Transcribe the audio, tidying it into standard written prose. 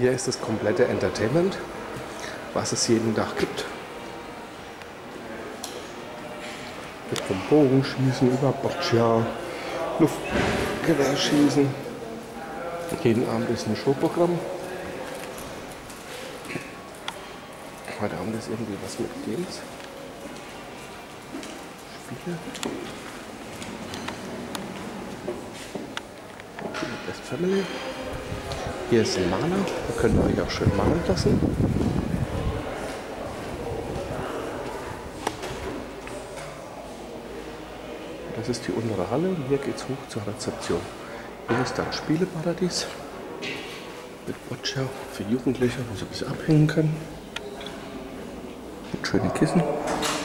Hier ist das komplette Entertainment, was es jeden Tag gibt. Vom Bogenschießen über Boccia, Luftgewehrschießen. Jeden Abend ist ein Showprogramm. Heute Abend ist irgendwie was mit Games. Spiele. Best Family. Hier ist ein Maler. Da könnt ihr euch auch schön malen lassen. Das ist die untere Halle und hier geht es hoch zur Rezeption. Hier ist dann Spieleparadies mit Boccia für Jugendliche, wo sie ein bisschen abhängen können. Mit schönen Kissen.